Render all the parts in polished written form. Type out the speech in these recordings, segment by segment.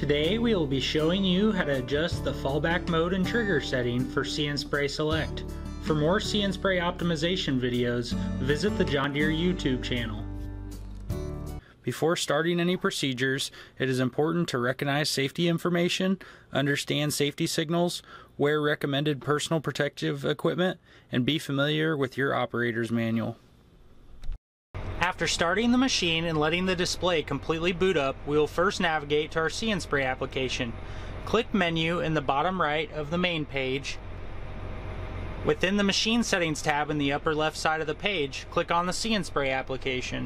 Today we will be showing you how to adjust the fallback mode and trigger setting for See & Spray Select. For more See & Spray optimization videos, visit the John Deere YouTube channel. Before starting any procedures, it is important to recognize safety information, understand safety signals, wear recommended personal protective equipment, and be familiar with your operator's manual. After starting the machine and letting the display completely boot up, we will first navigate to our See & Spray application. Click Menu in the bottom right of the main page. Within the Machine Settings tab in the upper left side of the page, click on the See & Spray application.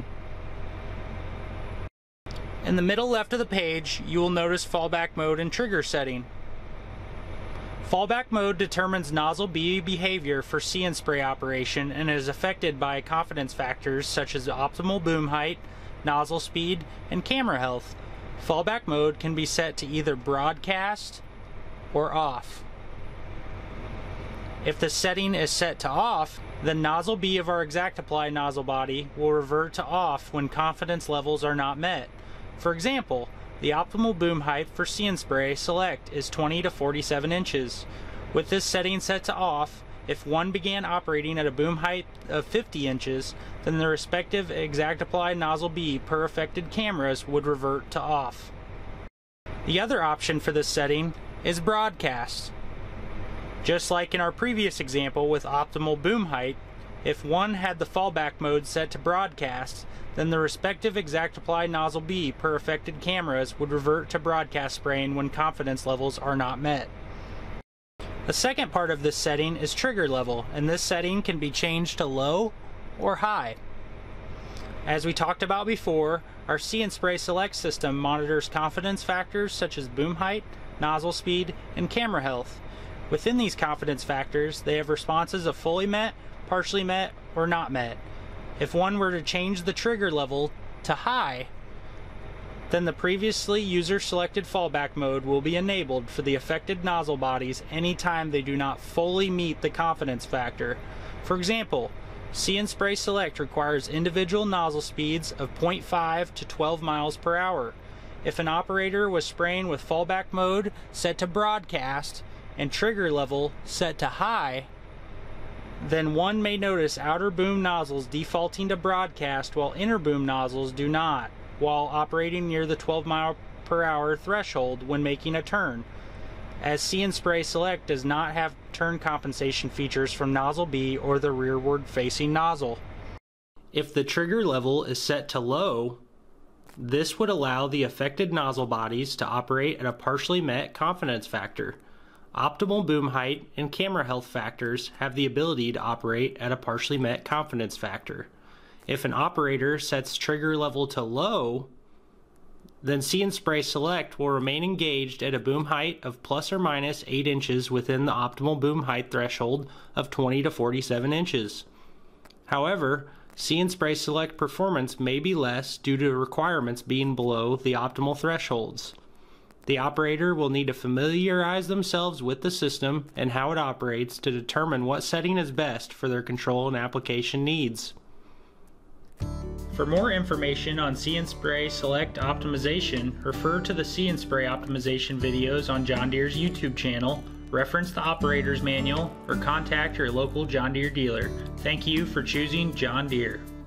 In the middle left of the page, you will notice Fallback Mode and Trigger Setting. Fallback mode determines nozzle B behavior for See & Spray operation and is affected by confidence factors such as optimal boom height, nozzle speed, and camera health. Fallback mode can be set to either broadcast or off. If the setting is set to off, the nozzle B of our ExactApply nozzle body will revert to off when confidence levels are not met. For example, the optimal boom height for See & Spray Select is 20 to 47 inches. With this setting set to off, if one began operating at a boom height of 50 inches, then the respective ExactApply nozzle B per affected cameras would revert to off. The other option for this setting is broadcast. Just like in our previous example with optimal boom height, if one had the fallback mode set to broadcast, then the respective ExactApply nozzle B per affected cameras would revert to broadcast spraying when confidence levels are not met. The second part of this setting is trigger level, and this setting can be changed to low or high. As we talked about before, our See & Spray Select system monitors confidence factors such as boom height, nozzle speed, and camera health. Within these confidence factors, they have responses of fully met, partially met, or not met. If one were to change the trigger level to high, then the previously user-selected fallback mode will be enabled for the affected nozzle bodies anytime they do not fully meet the confidence factor. For example, See & Spray Select requires individual nozzle speeds of 0.5 to 12 miles per hour. If an operator was spraying with fallback mode set to broadcast and trigger level set to high, then one may notice outer boom nozzles defaulting to broadcast while inner boom nozzles do not, while operating near the 12 mile per hour threshold when making a turn, as See & Spray Select does not have turn compensation features from nozzle B or the rearward facing nozzle. If the trigger level is set to low, this would allow the affected nozzle bodies to operate at a partially met confidence factor. Optimal boom height and camera health factors have the ability to operate at a partially met confidence factor. If an operator sets trigger level to low, then See & Spray Select will remain engaged at a boom height of plus or minus 8 inches within the optimal boom height threshold of 20 to 47 inches. However, See & Spray Select performance may be less due to requirements being below the optimal thresholds. The operator will need to familiarize themselves with the system and how it operates to determine what setting is best for their control and application needs. For more information on See & Spray Select optimization, refer to the See & Spray optimization videos on John Deere's YouTube channel, reference the operator's manual, or contact your local John Deere dealer. Thank you for choosing John Deere.